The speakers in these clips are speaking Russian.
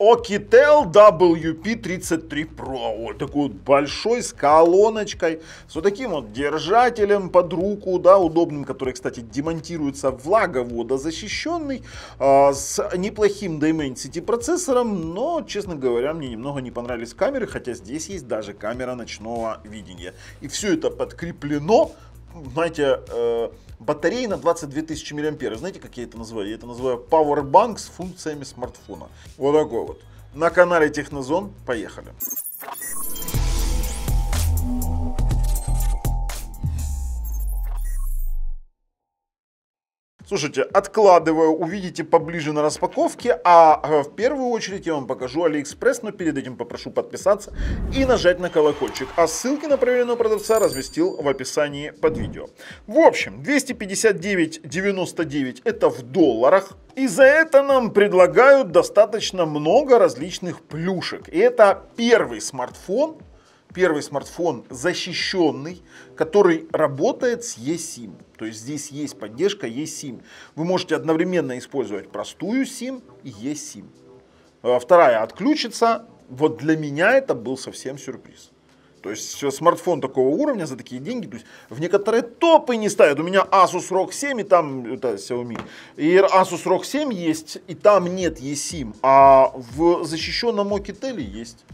Oukitel WP33 Pro. Вот такой вот большой, с колоночкой, с вот таким вот держателем под руку, да, удобным, который, кстати, демонтируется влаговодозащищенный, с неплохим Dimensity процессором, но, честно говоря, мне немного не понравились камеры, хотя здесь есть даже камера ночного видения. И все это подкреплено, знаете, батареи на 22 тысячи мАh. Знаете, как я это называю? Я это называю Powerbank с функциями смартфона. Вот такой вот. На канале Технозон. Поехали. Слушайте, откладываю, увидите поближе на распаковке, а в первую очередь я вам покажу AliExpress, но перед этим попрошу подписаться и нажать на колокольчик, а ссылки на проверенного продавца разместил в описании под видео. В общем, 259,99 это в долларах, и за это нам предлагают достаточно много различных плюшек. И это первый смартфон защищенный, который работает с eSIM. То есть здесь есть поддержка eSIM. Вы можете одновременно использовать простую SIM и eSIM. Вторая отключится. Вот для меня это был совсем сюрприз. То есть смартфон такого уровня за такие деньги, то есть в некоторые топы не ставят. У меня Asus ROG 7 и там это Xiaomi. И Asus ROG 7 есть, и там нет eSIM, а в защищенном Oukitel есть.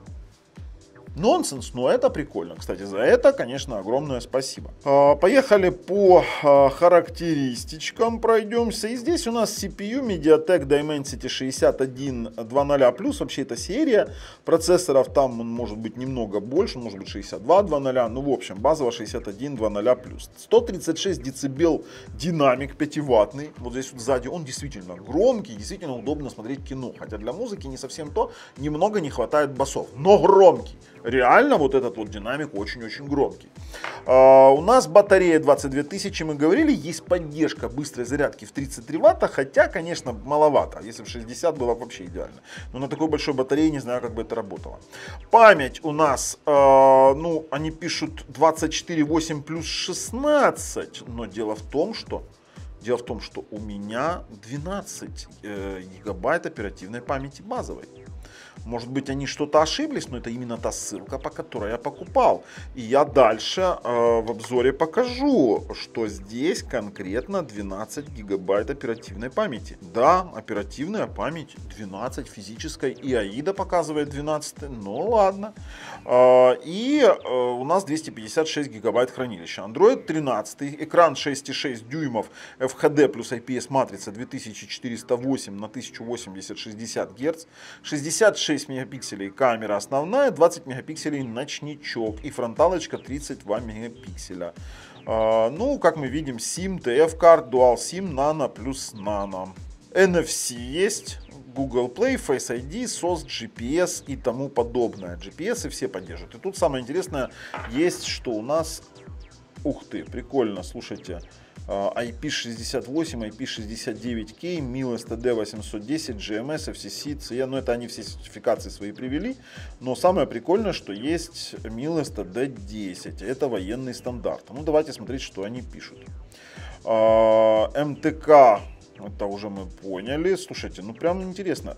Нонсенс, но это прикольно. Кстати, за это, конечно, огромное спасибо. Поехали по характеристичкам пройдемся. И здесь у нас CPU MediaTek Dimensity 6100+. Вообще это серия процессоров. Там он может быть немного больше, может быть 6200. Ну, в общем, базово 6100+. 136 дБ динамик 5-ваттный. Вот здесь вот сзади он действительно громкий, действительно удобно смотреть кино. Хотя для музыки не совсем то, немного не хватает басов. Но громкий. Реально вот этот вот динамик очень-очень громкий. У нас батарея 22 тысячи, мы говорили, есть поддержка быстрой зарядки в 33 ватта, хотя, конечно, маловато. Если в 60 было вообще идеально. Но на такой большой батарее не знаю, как бы это работало. Память у нас, ну, они пишут 24,8 плюс 16, но дело в том, что у меня 12 гигабайт оперативной памяти базовой. Может быть, они что-то ошиблись, но это именно та ссылка, по которой я покупал. И я дальше в обзоре покажу, что здесь конкретно 12 гигабайт оперативной памяти. Да, оперативная память 12, физическая, и AIDA показывает 12, ну ладно. И у нас 256 гигабайт хранилища. Android 13, экран 6,6 дюймов, FHD плюс IPS матрица 2408 на 1080 60 Гц, 66 мегапикселей камера основная, 20 мегапикселей ночничок и фронталочка 32 мегапикселя. Ну, как мы видим, SIM, TF-карт, Dual SIM, Nano плюс Nano. NFC есть, Google Play, Face ID, SOS, GPS и тому подобное. GPS и все поддерживают. И тут самое интересное есть, что у нас, ух ты, прикольно, слушайте, IP68, IP69K, MIL STD 810, GMS, FCC, CE, ну это они все сертификации свои привели, но самое прикольное, что есть MIL STD 10, это военный стандарт. Ну давайте смотреть, что они пишут. МТК, это уже мы поняли, слушайте, ну прям интересно.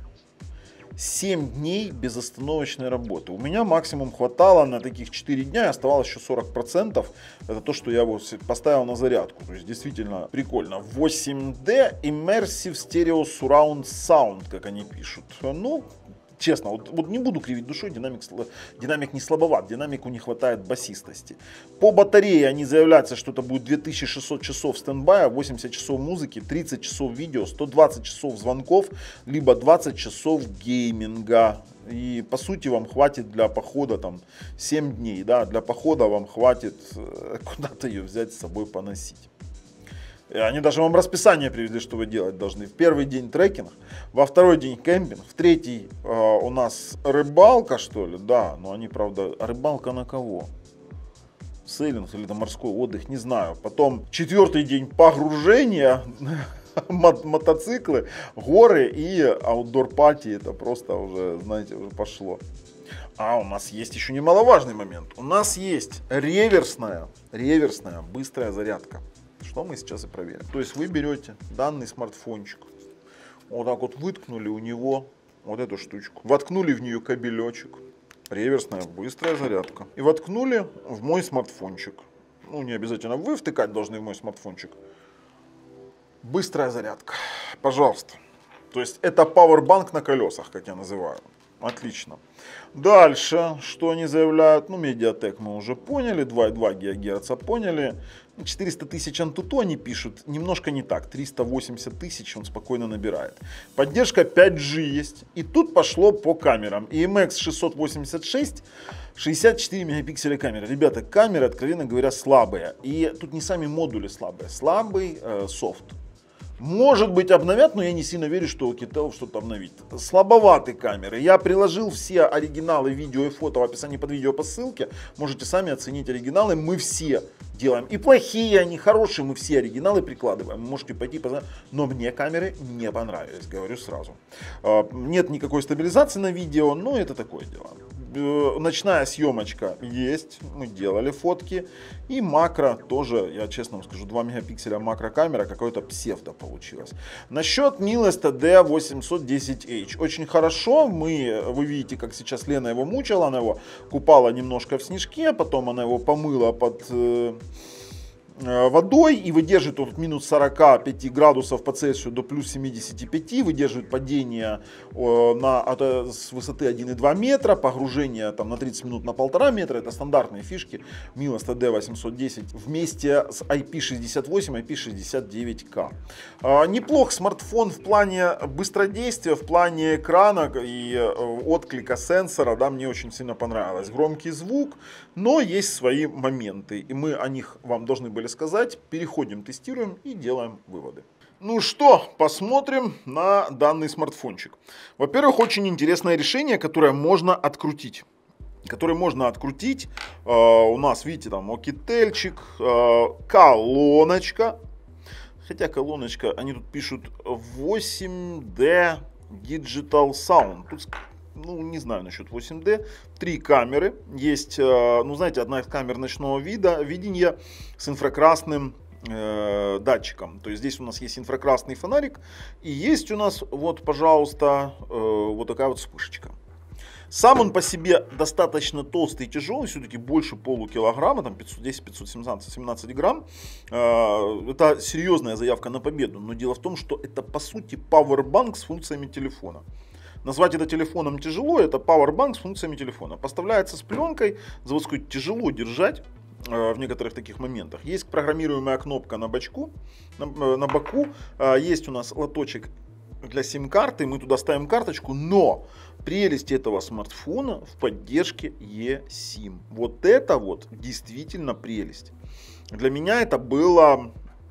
7 дней безостановочной работы. У меня максимум хватало на таких 4 дня, оставалось еще 40%. Это то, что я вот поставил на зарядку. То есть действительно прикольно. 8D Immersive Stereo Surround Sound, как они пишут. Ну, честно, вот не буду кривить душой, динамик не слабоват, динамику не хватает басистости. По батарее они заявляются, что это будет 2600 часов стендбая, 80 часов музыки, 30 часов видео, 120 часов звонков, либо 20 часов гейминга. И по сути вам хватит для похода там 7 дней, да, для похода вам хватит куда-то ее взять с собой поносить. Они даже вам расписание привезли, что вы делать должны. В первый день трекинг, во второй день кемпинг, в третий у нас рыбалка, что ли, да, но они, правда, рыбалка на кого? Сейлинг или там морской отдых, не знаю. Потом четвертый день погружения, мотоциклы, горы и аутдор-пати, это просто уже, знаете, уже пошло. А у нас есть еще немаловажный момент. У нас есть реверсная быстрая зарядка. Что мы сейчас и проверим. То есть вы берете данный смартфончик, вот так вот выткнули у него вот эту штучку, воткнули в нее кабелечек, реверсная быстрая зарядка, и воткнули в мой смартфончик. Ну, не обязательно вы втыкать должны в мой смартфончик. Быстрая зарядка, пожалуйста. То есть это пауэрбанк на колесах, как я называю. Отлично. Дальше, что они заявляют? Ну, Mediatek мы уже поняли, 2,2 ГГц поняли. 400 тысяч Antutu они пишут, немножко не так, 380 тысяч он спокойно набирает. Поддержка 5G есть. И тут пошло по камерам. IMX 686, 64 мегапикселя камера. Ребята, камеры, откровенно говоря, слабые. И тут не сами модули слабые, слабый софт. Может быть обновят, но я не сильно верю, что Oukitel что-то обновит. Слабоваты камеры. Я приложил все оригиналы видео и фото в описании под видео по ссылке. Можете сами оценить оригиналы. Мы все делаем. И плохие они, хорошие. Мы все оригиналы прикладываем. Можете пойти посмотреть. Но мне камеры не понравились, говорю сразу. Нет никакой стабилизации на видео, но это такое дело. Ночная съемочка есть, мы делали фотки. И макро тоже, я честно вам скажу, 2 мегапикселя макрокамера, какой-то псевдо получилось. Насчет Miles TD810H. Очень хорошо, вы видите, как сейчас Лена его мучила, она его купала немножко в снежке, потом она его помыла под водой и выдерживает от минус 45 градусов по Цельсию до плюс 75, выдерживает падение с высоты 1,2 метра, погружение там, на 30 минут на 1,5 метра, это стандартные фишки Miles TD810 вместе с IP68, IP69K. Неплох смартфон в плане быстродействия, в плане экрана и отклика сенсора, да, мне очень сильно понравилось. Громкий звук, но есть свои моменты, и мы о них вам должны были сказать. Переходим, тестируем и делаем выводы. Ну что, посмотрим на данный смартфончик. Во-первых, очень интересное решение, которое можно открутить. У нас, видите, там Oukitel-чик, колоночка. Хотя колоночка, они тут пишут 8D Digital Sound. Тут, ну, не знаю насчет 8D. 3 камеры. Есть, ну, знаете, одна из камер ночного видения с инфракрасным датчиком. То есть здесь у нас есть инфракрасный фонарик. И есть у нас, вот, пожалуйста, вот такая вот вспышечка. Сам он по себе достаточно толстый и тяжелый, все-таки больше полукилограмма, там 510-517 грамм. Это серьезная заявка на победу. Но дело в том, что это по сути пауэрбанк с функциями телефона. Назвать это телефоном тяжело, это пауэрбанк с функциями телефона. Поставляется с пленкой, заводской, тяжело держать в некоторых таких моментах. Есть программируемая кнопка на боку. Есть у нас лоточек для сим-карты, мы туда ставим карточку, но прелесть этого смартфона в поддержке eSIM. Вот это вот действительно прелесть. Для меня это было,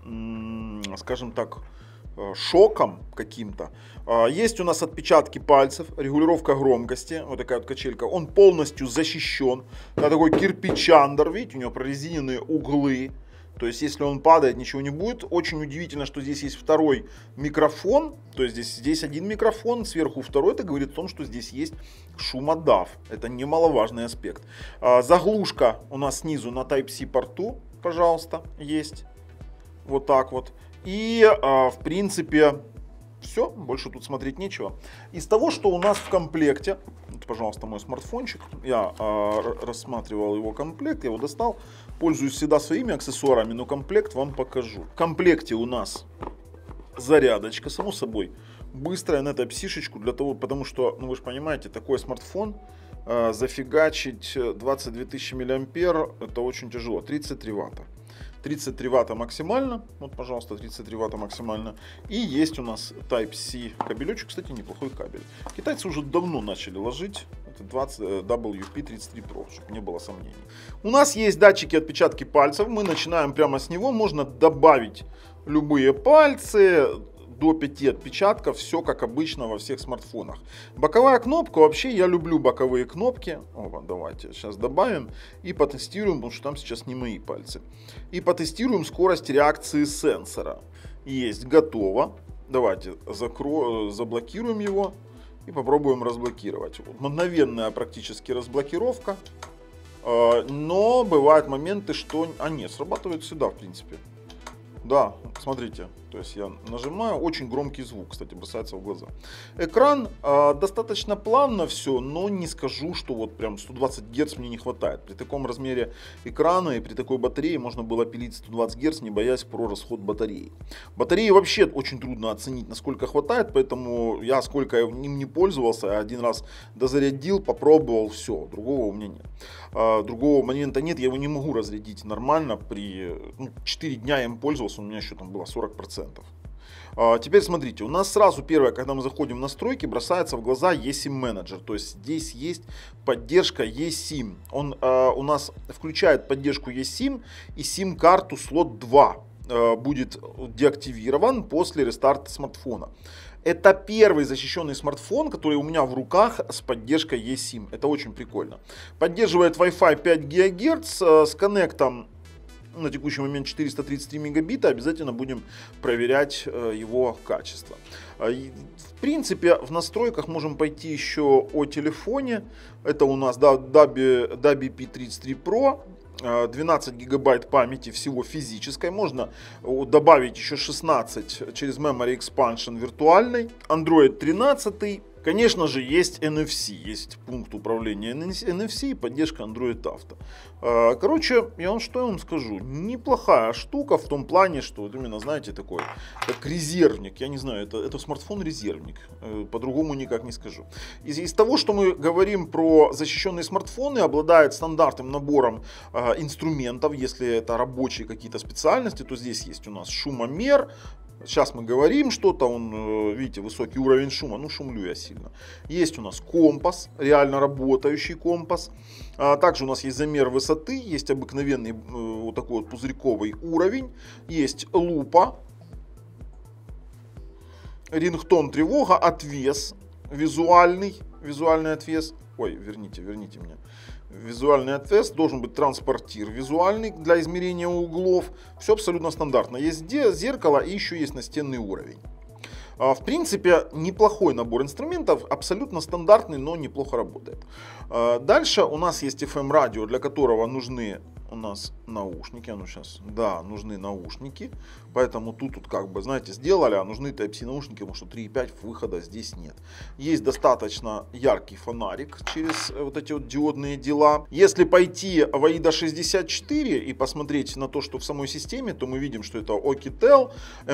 скажем так, шоком каким-то. Есть у нас отпечатки пальцев, регулировка громкости, вот такая вот качелька. Он полностью защищен. Это такой кирпичандр, видите, у него прорезиненные углы. То есть, если он падает, ничего не будет. Очень удивительно, что здесь есть второй микрофон. То есть, здесь один микрофон, сверху второй. Это говорит о том, что здесь есть шумодав. Это немаловажный аспект. Заглушка у нас снизу на Type-C порту, пожалуйста, есть. Вот так вот. И, в принципе, все. Больше тут смотреть нечего. Из того, что у нас в комплекте. Вот, пожалуйста, мой смартфончик. Я рассматривал его комплект, я его достал. Пользуюсь всегда своими аксессуарами, но комплект вам покажу. В комплекте у нас зарядочка, само собой, быстрая на Type-C-шечку, для того, потому что, ну вы же понимаете, такой смартфон зафигачить 22 тысячи миллиампер, это очень тяжело. 33 ватта. 33 ватта максимально, вот, пожалуйста, 33 ватта максимально. И есть у нас Type-C кабелечек, кстати, неплохой кабель. Китайцы уже давно начали ложить. Это 20 WP33 Pro, чтобы не было сомнений. У нас есть датчики отпечатки пальцев. Мы начинаем прямо с него. Можно добавить любые пальцы. До 5 отпечатков, все как обычно во всех смартфонах. Боковая кнопка, вообще я люблю боковые кнопки. Давайте сейчас добавим и потестируем, потому что там сейчас не мои пальцы. И потестируем скорость реакции сенсора. Есть, готово. Давайте заблокируем его и попробуем разблокировать. Мгновенная практически разблокировка. Но бывают моменты, что... нет, срабатывает сюда, в принципе. Да, смотрите, то есть я нажимаю, очень громкий звук, кстати, бросается в глаза. Экран достаточно плавно все, но не скажу, что вот прям 120 Гц мне не хватает. При таком размере экрана и при такой батарее можно было пилить 120 Гц, не боясь про расход батареи. Батареи вообще очень трудно оценить, насколько хватает, поэтому я сколько им не пользовался, один раз дозарядил, попробовал, все, другого у меня нет. Другого момента нет, я его не могу разрядить нормально, при 4 дня я им пользовался, у меня еще там было 40%. Теперь смотрите, у нас сразу первое, когда мы заходим в настройки, бросается в глаза eSIM менеджер, то есть здесь есть поддержка eSIM. Он у нас включает поддержку eSIM и SIM-карту слот 2 будет деактивирован после рестарта смартфона. Это первый защищенный смартфон, который у меня в руках с поддержкой eSIM. Это очень прикольно. Поддерживает Wi-Fi 5 ГГц с коннектом на текущий момент 433 мегабита. Обязательно будем проверять его качество. В принципе, в настройках можем пойти еще о телефоне. Это у нас Dabi P33 Pro. 12 гигабайт памяти всего физической, можно добавить еще 16 через Memory Expansion виртуальной, Android 13, конечно же есть NFC, есть пункт управления NFC и поддержка Android Auto. Короче, я вам скажу, неплохая штука в том плане, что вот именно, знаете, такой, как резервник, я не знаю, это смартфон-резервник, по-другому никак не скажу. Из того, что мы говорим про защищенные смартфоны, обладает стандартным набором инструментов, если это рабочие какие-то специальности, то здесь есть у нас шумомер. Сейчас мы говорим что-то, он, видите, высокий уровень шума, ну шумлю я сильно. Есть у нас компас, реально работающий компас. Также у нас есть замер высоты, есть обыкновенный вот такой вот пузырьковый уровень. Есть лупа, рингтон тревога, отвес, визуальный отвес. Ой, верните меня. Визуальный отвес, должен быть транспортир визуальный для измерения углов. Все абсолютно стандартно. Есть зеркало и еще есть настенный уровень. В принципе, неплохой набор инструментов, абсолютно стандартный, но неплохо работает. Дальше у нас есть FM-радио, для которого нужны у нас наушники. Нужны наушники. Поэтому тут как бы, знаете, сделали, а нужны Type-C наушники, потому что 3.5 выхода здесь нет. Есть достаточно яркий фонарик через вот эти вот диодные дела. Если пойти в AIDA 64 и посмотреть на то, что в самой системе, то мы видим, что это Oukitel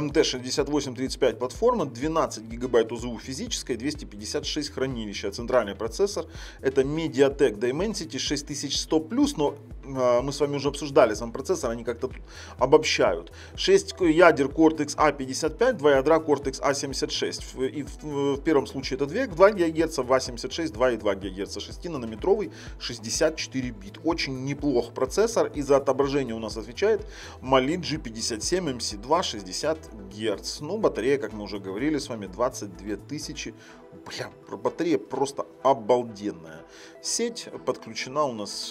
MT6835 платформа, 12 гигабайт ОЗУ физической, 256 хранилища. Центральный процессор это MediaTek Dimensity 6100+, но мы с вами уже обсуждали сам процессор, они как-то тут обобщают. 6 ядер Cortex A55, 2 ядра Cortex A76. И в первом случае это 2 ГГц, в A76 2,2 ГГц, 6-нанометровый 64 бит. Очень неплох процессор, и за отображение у нас отвечает Mali G57 MC2 60 Гц. Ну, батарея, как мы уже говорили с вами, 22 тысячи. Бля, батарея просто обалденная. Сеть подключена у нас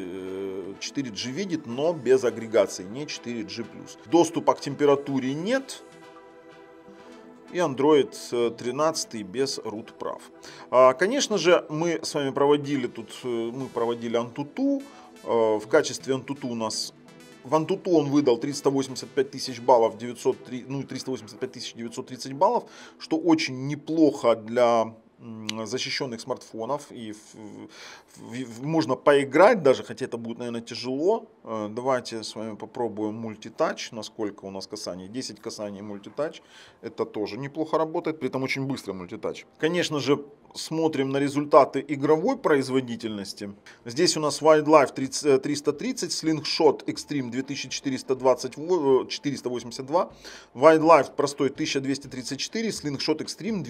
4G видит, но без агрегации, не 4G+. Доступа к температуре нет. И Android 13 без root прав. Конечно же, мы с вами проводили Antutu. В качестве Antutu у нас в Antutu он выдал 385 тысяч баллов, 385 930 баллов, что очень неплохо для защищенных смартфонов, и можно поиграть даже, хотя это будет, наверное, тяжело. Давайте с вами попробуем мультитач, насколько у нас касаний. 10 касаний мультитач, это тоже неплохо работает, при этом очень быстрый мультитач. Конечно же, смотрим на результаты игровой производительности. Здесь у нас Wildlife 330, Slingshot Extreme 482, Wildlife простой 1234, Slingshot Extreme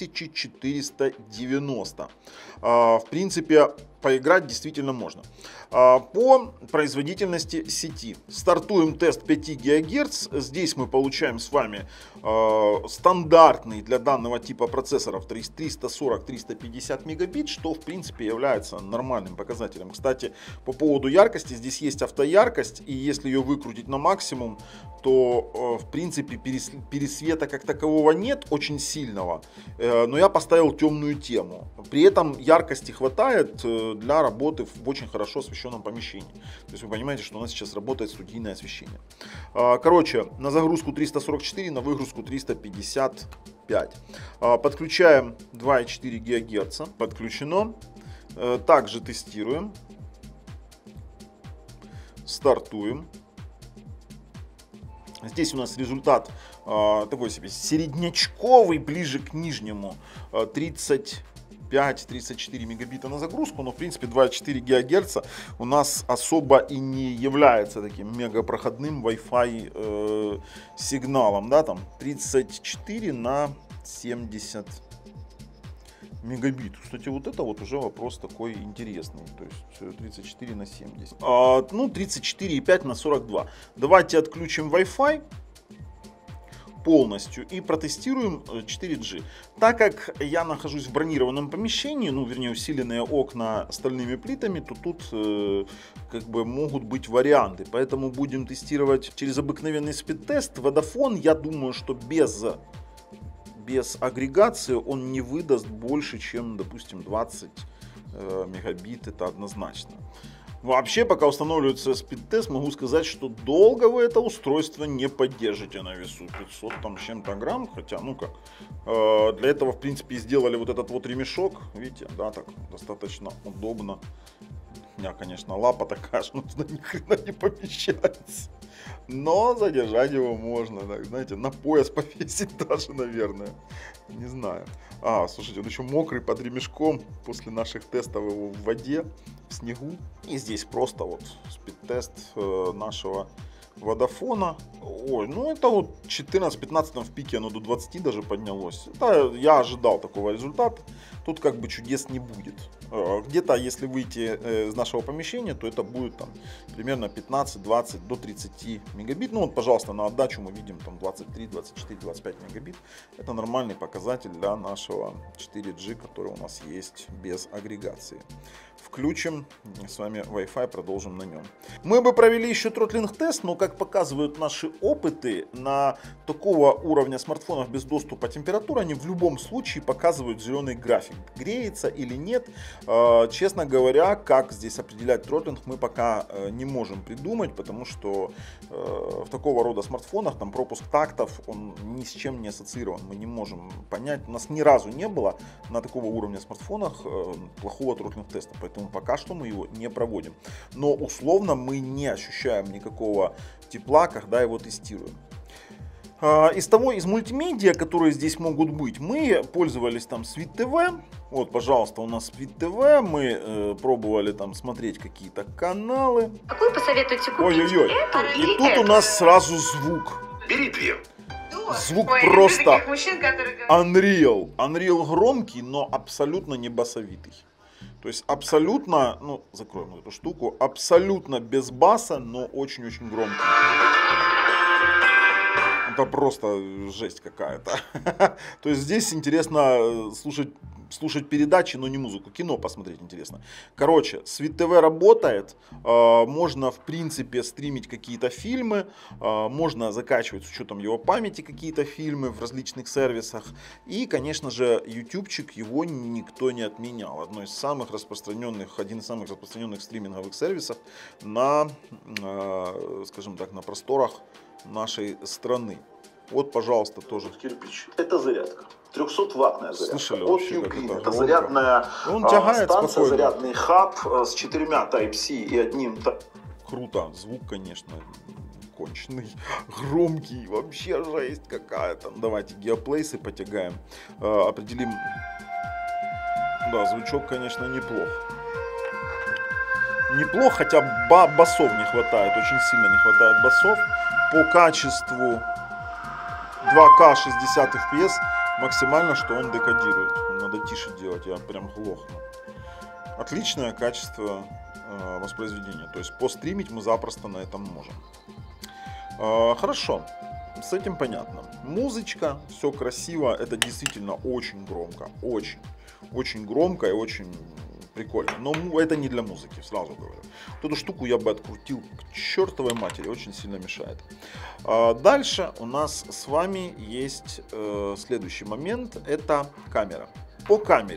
2490. В принципе, поиграть действительно можно. По производительности сети. Стартуем тест 5 ГГц. Здесь мы получаем с вами стандартный для данного типа процессоров 340-350 мегабит, что в принципе является нормальным показателем. Кстати, по поводу яркости, здесь есть автояркость, и если ее выкрутить на максимум, то в принципе пересвета как такового нет, очень сильного, но я поставил темную тему. При этом яркости хватает для работы в очень хорошо освещенном помещении. То есть вы понимаете, что у нас сейчас работает студийное освещение. Короче, на загрузку 344, на выгрузку 355. Подключаем 2,4 ГГц. Подключено. Также тестируем. Стартуем. Здесь у нас результат такой себе середнячковый, ближе к нижнему, 35-34 мегабита на загрузку, но в принципе 2,4 ГГц у нас особо и не является таким мегапроходным Wi-Fi сигналом, да, там 34 на 70 мегабит. Кстати, вот это вот уже вопрос такой интересный. То есть 34 на 70. Ну, 34,5 на 42. Давайте отключим Wi-Fi полностью и протестируем 4G. Так как я нахожусь в бронированном помещении, ну, вернее, усиленные окна стальными плитами, то тут как бы могут быть варианты. Поэтому будем тестировать через обыкновенный спид-тест. Vodafone, я думаю, что без агрегации он не выдаст больше, чем, допустим, 20 мегабит, это однозначно. Вообще, пока устанавливается спид-тест, могу сказать, что долго вы это устройство не поддержите на весу 500 там с чем-то грамм, хотя, ну как, для этого, в принципе, сделали вот этот вот ремешок, видите, да, так достаточно удобно. У меня, конечно, лапа такая, что туда ни хрена не помещается. Но задержать его можно, так, знаете, на пояс повесить даже, наверное. Не знаю. Слушайте, он еще мокрый под ремешком после наших тестов его в воде, в снегу. И здесь просто вот спид-тест нашего Vodafone. Ой, ну это вот 14-15 в пике, оно до 20 даже поднялось. Это я ожидал такого результата. Тут как бы чудес не будет. Где-то, если выйти из нашего помещения, то это будет там примерно 15-20 до 30 мегабит. Ну вот, пожалуйста, на отдачу мы видим там 23, 24, 25 мегабит. Это нормальный показатель для нашего 4G, который у нас есть без агрегации. Включим с вами Wi-Fi, продолжим на нем. Мы бы провели еще тротлинг-тест, но как показывают наши опыты, на такого уровня смартфонов без доступа температуры, они в любом случае показывают зеленый график. Греется или нет. Честно говоря, как здесь определять тротлинг, мы пока не можем придумать, потому что в такого рода смартфонах там пропуск тактов, он ни с чем не ассоциирован. Мы не можем понять, у нас ни разу не было на такого уровня смартфонах плохого тротлинг-теста, поэтому пока что мы его не проводим. Но условно мы не ощущаем никакого тепла, когда его тестируем. Из мультимедиа, которые здесь могут быть, мы пользовались там Sweet TV. Вот, пожалуйста, у нас Sweet TV. Мы пробовали там смотреть какие-то каналы. Какую посоветуете купить? Ой-ой-ой. И тут у нас сразу звук. Бери две. Звук просто Unreal. Unreal громкий, но абсолютно не басовитый. То есть абсолютно, ну, закроем эту штуку, абсолютно без баса, но очень-очень громкий. Это просто жесть какая-то. То есть здесь интересно слушать передачи, но не музыку. Кино посмотреть интересно. Короче, Sweet TV работает. Можно, в принципе, стримить какие-то фильмы. Можно закачивать с учетом его памяти какие-то фильмы в различных сервисах. И, конечно же, ютубчик, его никто не отменял. Один из самых распространенных стриминговых сервисов на, скажем так, на просторах нашей страны. Вот, пожалуйста, тоже. Кирпич. Это зарядка. 300-ваттная зарядка. Слышали От вообще, Ugreen. Это громко? зарядная тягает станция, спокойно. зарядный хаб с 4 Type-C и одним. Круто. Звук, конечно, конченый, громкий. Вообще жесть какая-то. Давайте геоплейсы потягаем. Определим. Да, звучок, конечно, неплох. Неплохо, хотя басов не хватает. Очень сильно не хватает басов. По качеству 2К 60 FPS максимально, что он декодирует. Надо тише делать, я прям глохну. Отличное качество воспроизведения. То есть постримить мы запросто на этом можем. Хорошо, с этим понятно. Музычка, все красиво. Это действительно очень громко. Очень громко и очень прикольно. Но это не для музыки, сразу говорю. Вот эту штуку я бы открутил к чертовой матери, очень сильно мешает. Дальше у нас с вами есть следующий момент, это камера. По камере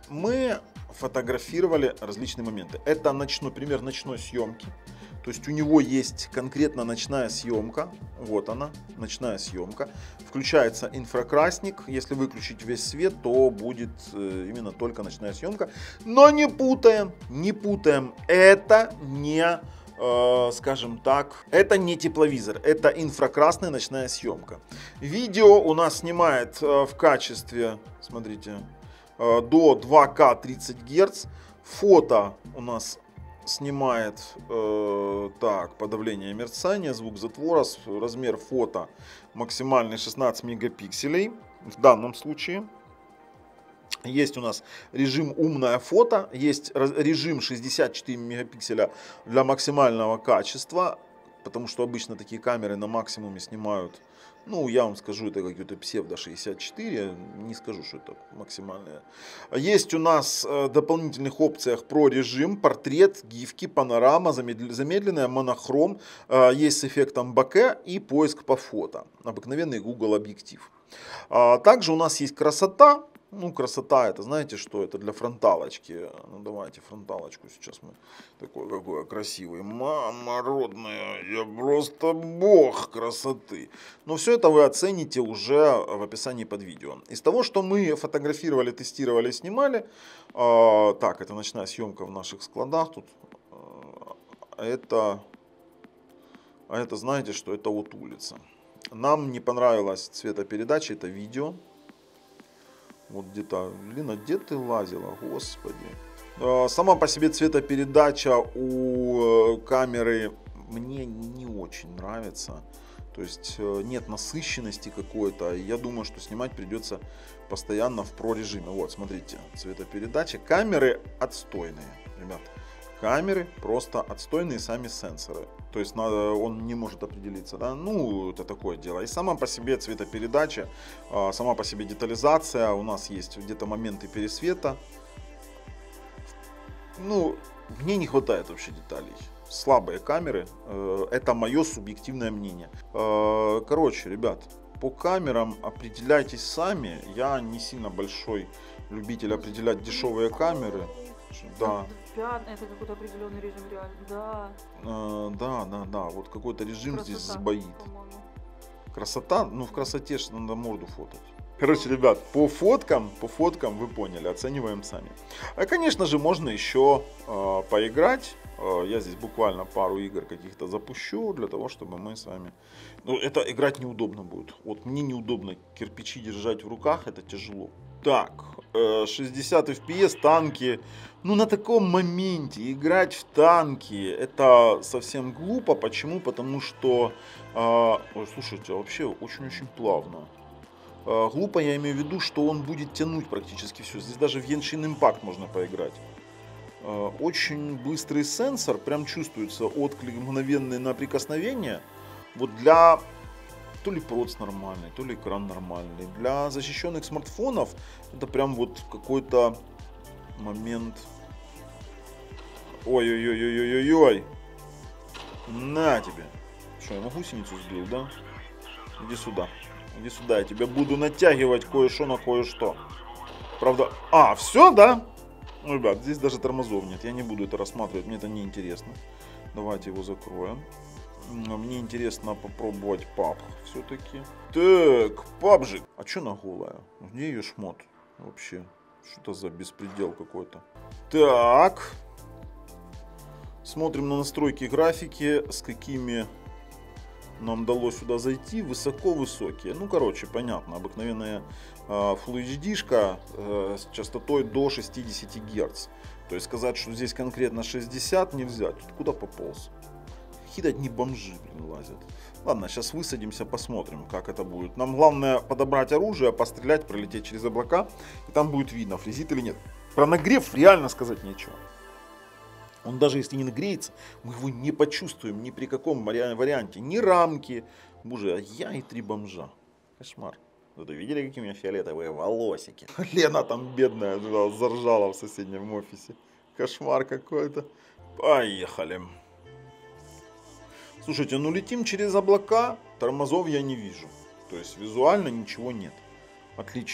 мы фотографировали различные моменты. Это пример ночной съемки. То есть у него есть конкретно ночная съемка. Вот она, ночная съемка. Включается инфракрасник. Если выключить весь свет, то будет именно только ночная съемка. Но не путаем. Это не, скажем так, это не тепловизор. Это инфракрасная ночная съемка. Видео у нас снимает в качестве, смотрите, до 2К 30 Гц. Фото у нас снимает подавление мерцания, звук затвора, размер фото максимальный 16 мегапикселей в данном случае. Есть у нас режим умное фото, есть режим 64 мегапикселя для максимального качества, потому что обычно такие камеры на максимуме снимают. Ну, я вам скажу, это какой-то псевдо 64, не скажу, что это максимальное. Есть у нас в дополнительных опциях про режим, портрет, гифки, панорама, замедленная, монохром. Есть с эффектом боке и поиск по фото. Обыкновенный Google объектив. Также у нас есть красота. Ну, красота, это знаете что? Это для фронталочки. Ну, давайте фронталочку сейчас мы. Какой красивый. Мама родная, я просто бог красоты. Но все это вы оцените уже в описании под видео. Из того, что мы фотографировали, тестировали, снимали. Так, это ночная съемка в наших складах. Тут это знаете что? Это вот улица. Нам не понравилась цветопередача, это видео. Вот где-то, Лина, где ты лазила, господи. Сама по себе цветопередача у камеры мне не очень нравится. То есть нет насыщенности какой-то. Я думаю, что снимать придется постоянно в про режиме. Вот, смотрите, цветопередача. Камеры отстойные, ребят. Камеры просто отстойные сами сенсоры. То есть он не может определиться. Да? Ну, это такое дело. И сама по себе цветопередача, сама по себе детализация. У нас есть где-то моменты пересвета. Ну, мне не хватает вообще деталей. Слабые камеры. Это мое субъективное мнение. Короче, ребят, по камерам определяйтесь сами. Я не сильно большой любитель определять дешевые камеры. Да. Это какой-то определенный режим реально. Да. Да. Вот какой-то режим Красота, здесь сбоит. по-моему. Красота? Ну, в красоте же надо морду фотать. Короче, ребят, по фоткам вы поняли, оцениваем сами. А, конечно же, можно еще поиграть. Я здесь буквально пару игр каких-то запущу, для того, чтобы мы с вами... Ну, это играть неудобно будет. Вот мне неудобно кирпичи держать в руках, это тяжело. Так, 60 FPS, танки. Ну, на таком моменте играть в танки, это совсем глупо. Почему? Потому что... Ой, слушайте, вообще очень-очень плавно. Глупо, я имею в виду, что он будет тянуть практически все. Здесь даже в Genshin Impact можно поиграть. Очень быстрый сенсор, прям чувствуется отклик мгновенный на прикосновение. Вот для... То ли проц нормальный, то ли экран нормальный. Для защищенных смартфонов это прям вот какой-то момент. Ой-ой-ой-ой-ой-ой. На тебе. Что, я гусеницу сбил, да? Иди сюда. Иди сюда, я тебе буду натягивать кое-что на кое-что. Правда... все, да? Ну, ребят, здесь даже тормозов нет. Я не буду это рассматривать, мне это не интересно. Давайте его закроем. Мне интересно попробовать PUBG все-таки. Так, PUBG. А что она голая? Где ее шмот? Вообще, что-то за беспредел какой-то. Так. Смотрим на настройки графики, с какими нам удалось сюда зайти. Высоко-высокие. Ну, короче, понятно. Обыкновенная Full HD-шка с частотой до 60 Гц. То есть сказать, что здесь конкретно 60 нельзя. Тут куда пополз? Какие-то одни бомжи, лазят. Ладно, сейчас высадимся, посмотрим, как это будет. Нам главное подобрать оружие, пострелять, пролететь через облака. И там будет видно, фрезит или нет. Про нагрев реально сказать нечего. Он даже если не нагреется, мы его не почувствуем ни при каком варианте. Ни рамки. Боже, а я и 3 бомжа. Кошмар. Вы видели, какие у меня фиолетовые волосики? Лена там бедная заржала в соседнем офисе. Кошмар какой-то. Поехали. Слушайте, ну летим через облака, тормозов я не вижу. То есть визуально ничего нет. Отлично.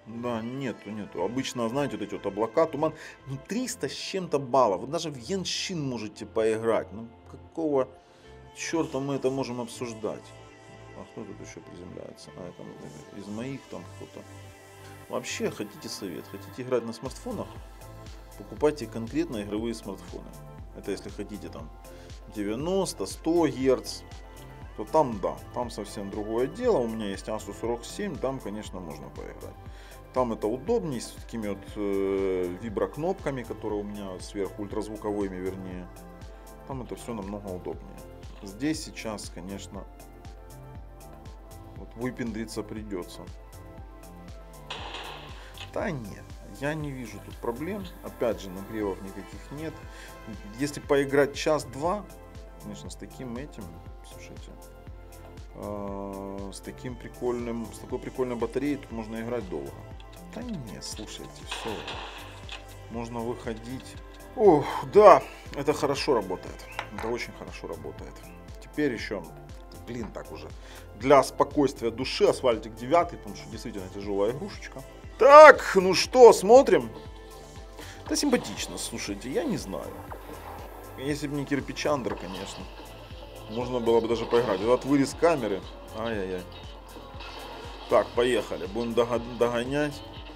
Да, нету. Обычно, знаете, вот эти вот облака, туман. Ну, 300 с чем-то баллов. Вы даже в Геншин можете поиграть. Ну, какого черта мы это можем обсуждать? А кто тут еще приземляется? А, это из моих там кто-то. Вообще, хотите совет? Хотите играть на смартфонах? Покупайте конкретно игровые смартфоны. Это если хотите там 90-100 Гц. То там да, там совсем другое дело. У меня есть Asus ROG 7, там, конечно, можно поиграть. Там это удобнее, с такими вот виброкнопками, которые у меня сверху, ультразвуковыми вернее. Там это все намного удобнее. Здесь сейчас, конечно, вот выпендриться придется. Да нет, я не вижу тут проблем. Опять же, нагревов никаких нет. Если поиграть час-два, конечно, с таким этим, слушайте, с такой прикольной батареей тут можно играть долго. Да нет, слушайте, все, можно выходить. Ох, да, это хорошо работает, это очень хорошо работает. Теперь еще, блин, так уже, для спокойствия души Асфальтик 9, потому что действительно тяжелая игрушечка. Так, ну что, смотрим. Да симпатично, слушайте, я не знаю. Если бы не кирпичандр, конечно, можно было бы даже поиграть. Вот вырез камеры. Ай-яй-яй. Так, поехали. Будем догонять.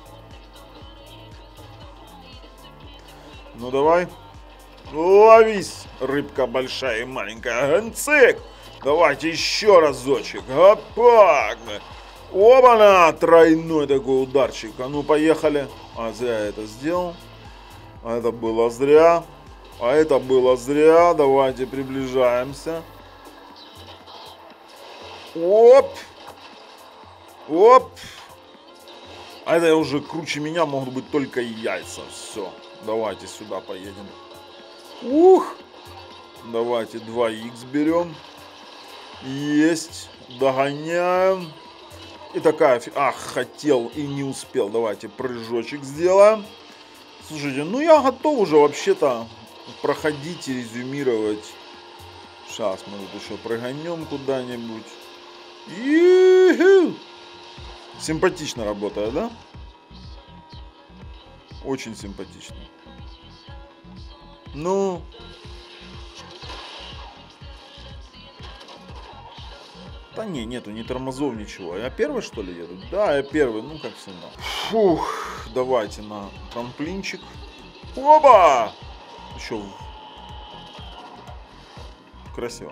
Ну давай. Ловись, рыбка большая и маленькая. Гонцик. Давайте еще разочек. Опа! Оба-на! Тройной такой ударчик. А ну, поехали. А зря я это сделал. А это было зря. А это было зря. Давайте приближаемся. Оп! Оп! А это уже круче меня могут быть только яйца. Все. Давайте сюда поедем. Ух! Давайте 2х берем. Есть. Догоняем. И такая... Ах, хотел и не успел. Давайте прыжочек сделаем. Слушайте, ну я готов уже вообще-то проходить и резюмировать. Сейчас мы тут еще прыганем куда-нибудь. Симпатично работает, да? Очень симпатично. Ну... Да не, нету ни тормозов, ничего. Я первый, что ли, еду? Да, я первый, ну как всегда. Фух, давайте на трамплинчик. Оба! Еще красиво.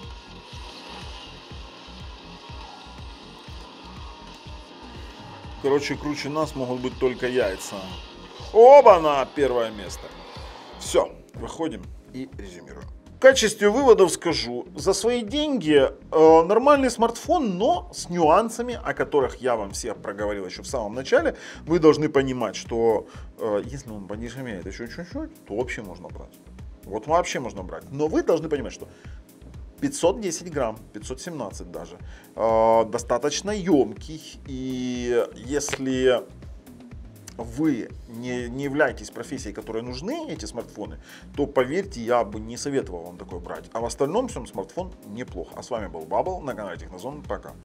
Короче, круче нас могут быть только яйца. Оба-на! Первое место. Все, выходим и резюмируем. В качестве выводов скажу, за свои деньги нормальный смартфон, но с нюансами, о которых я вам всех проговорил еще в самом начале. Вы должны понимать, что если он подешевеет еще чуть-чуть, то вообще можно брать. Вот вообще можно брать. Но вы должны понимать, что 510 грамм, 517 даже, достаточно емкий. И если вы не являетесь профессией, которой нужны эти смартфоны, то, поверьте, я бы не советовал вам такой брать. А в остальном всем смартфон неплох. А с вами был Бабл на канале Технозон. Пока.